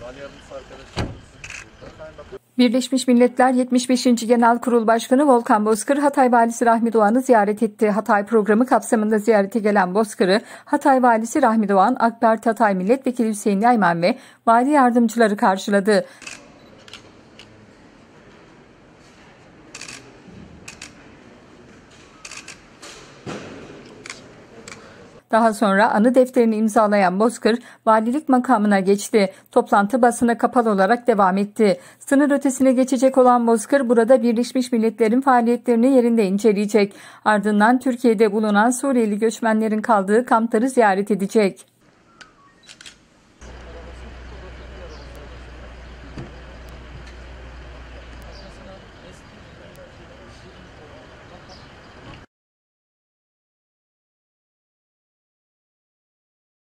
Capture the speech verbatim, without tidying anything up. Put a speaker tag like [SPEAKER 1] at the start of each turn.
[SPEAKER 1] Birleşmiş Milletler yetmiş beşinci Genel Kurul Başkanı Volkan Bozkır, Hatay Valisi Rahmi Doğan'ı ziyaret etti. Hatay programı kapsamında ziyarete gelen Bozkır'ı, Hatay Valisi Rahmi Doğan, AK Parti Hatay Milletvekili Hüseyin Yayman ve vali yardımcıları karşıladı. Daha sonra anı defterini imzalayan Bozkır, valilik makamına geçti. Toplantı basına kapalı olarak devam etti. Sınır ötesine geçecek olan Bozkır, burada Birleşmiş Milletler'in faaliyetlerini yerinde inceleyecek. Ardından Türkiye'de bulunan Suriyeli göçmenlerin kaldığı kampları ziyaret edecek.